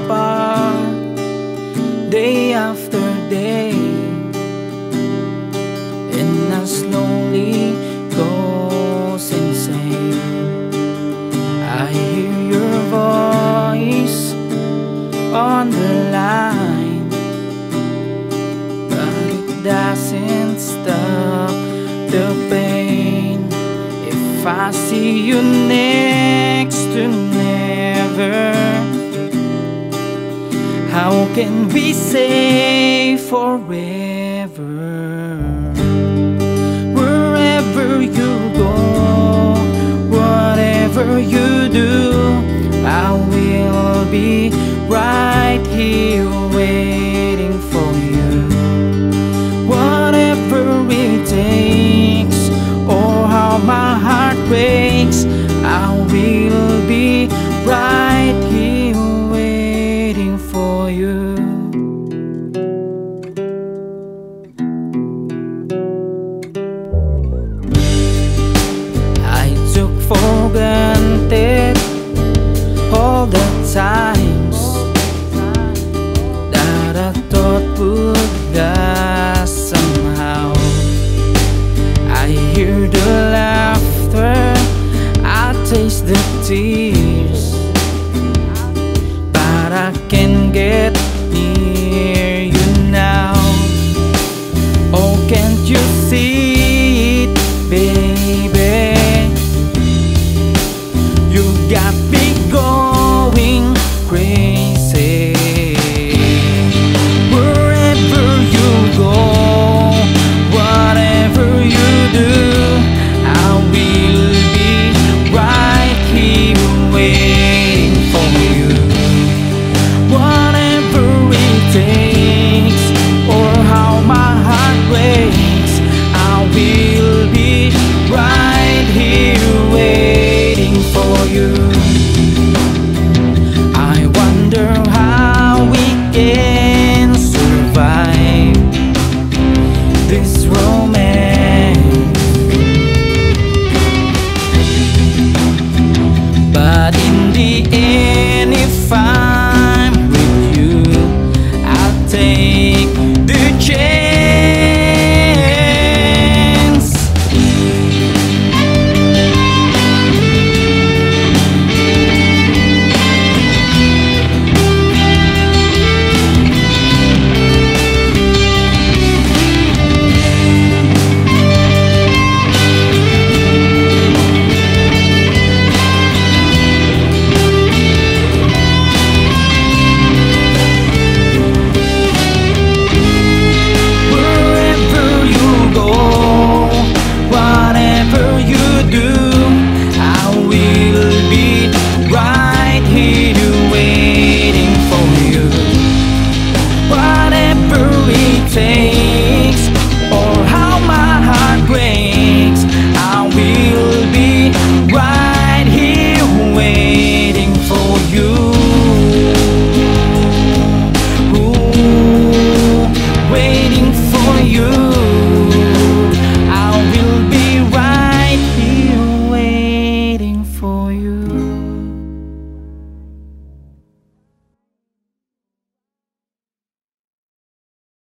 apart day after day, and I slowly goes insane. I hear your voice on the line, but it doesn't stop the pain. If I see you next to never, how can we say forever? Wherever you go, whatever you do, I will be right here waiting.